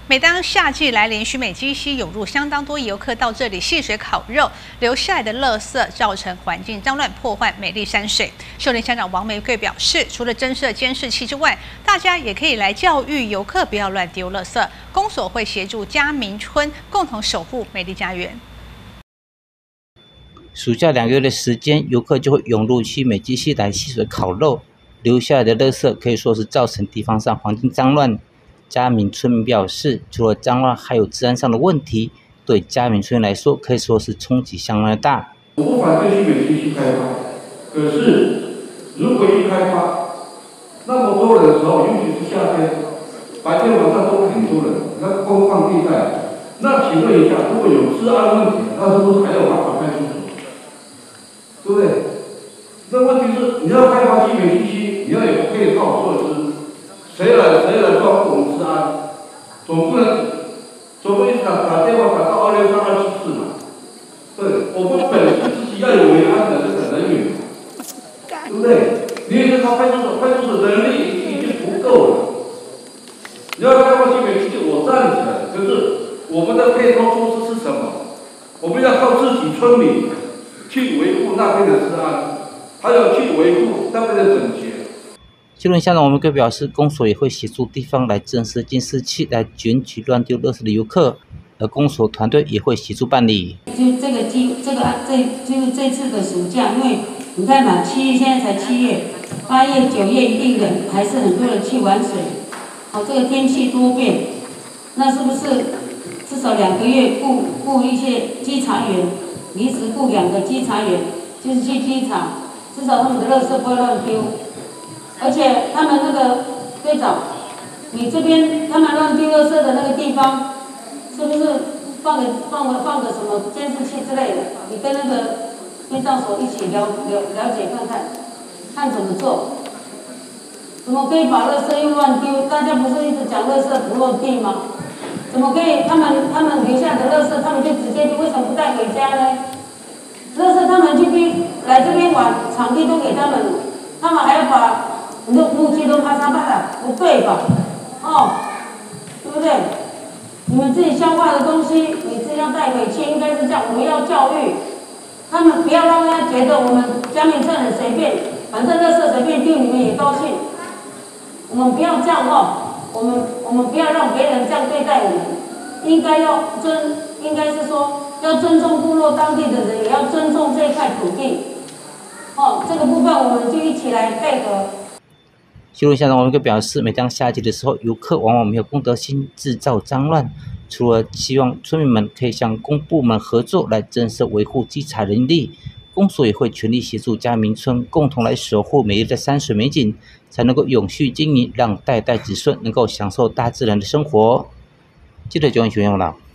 每当夏季来临，许美基溪涌入相当多游客到这里戏水烤肉，留下来的垃圾造成环境脏乱，破坏美丽山水。秀林乡长王玫瑰表示，除了增设监视器之外，大家也可以来教育游客不要乱丢垃圾。公所会协助嘉明村共同守护美丽家园。 暑假2个月的时间，游客就会涌入许美基溪来戏水烤肉，留下来的垃圾可以说是造成地方上环境脏乱。嘉明村民表示，除了脏乱，还有治安上的问题，对嘉明村来说可以说是冲击相当的大。 我不反对许美基溪开发，可是如果一开发，那么多人的时候，尤其是夏天，白天晚上都很多人，那空旷地带，那请问一下，如果有治安问题，那是不是还要打派出所？对不对？那问题是你要开发许美基溪，你要有配套措施。谁来照顾我们治安？总不能一直打电话打到263、274嘛？对，我们本身自己要有维安的这个人员，对不对？你也知道派出所人力已经不够了。你要开发许美基溪，我赞成，可是我们的配套措施是什么？我们要靠自己村民去维护那边的治安，还有去维护那边的整洁。 秀林乡长王玫瑰表示，公所也会协助地方来增设监视器，来检举乱丢垃圾的游客，而公所团队也会协助办理。 这次的暑假，因为你看嘛，7月现在才7月，8月、9月一定人还是很多人去玩水。这个天气多变，那是不是至少2个月雇一些稽查员，临时雇2个稽查员，就是去稽查，至少他们的垃圾不会乱丢。而且他们那个队长，你这边他们乱丢垃圾的那个地方，是不是放个什么监视器之类的？你跟那个队长所一起了解看怎么做？怎么可以把垃圾又乱丢？大家不是一直讲垃圾不落地吗？怎么可以他们留下的垃圾，他们就直接丢？为什么不带回家呢？垃圾他们这边来这边玩，场地都给他们，他们还要把木屐都啪嚓啪嚓，不对吧？对不对？你们自己消化的东西，你自己要带回去，应该是这样。我们要教育他们，不要让他觉得我们嘉明村很随便，反正垃圾随便丢，你们也高兴。我们不要这样我们不要让别人这样对待我们，应该是说要尊重部落当地的人，也要尊重这块土地。这个部分我们就一起来配合。 秀林乡长王玫瑰表示，每当夏季的时候，游客往往没有公德心，制造脏乱。除了希望村民们可以向公部门合作来增设维护稽查人力，公所也会全力协助嘉明村共同来守护美丽的山水美景，才能够永续经营，让代代子孙能够享受大自然的生活。记者9文学院报道。